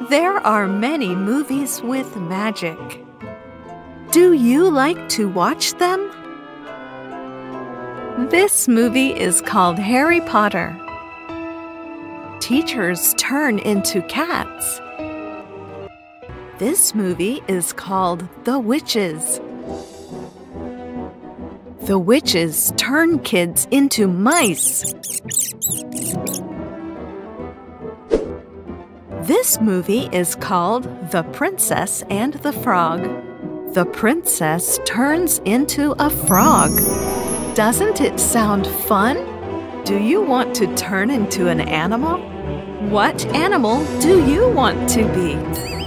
There are many movies with magic. Do you like to watch them? This movie is called Harry Potter. Teachers turn into cats. This movie is called The Witches. The witches turn kids into mice. This movie is called The Princess and the Frog. The princess turns into a frog. Doesn't it sound fun? Do you want to turn into an animal? What animal do you want to be?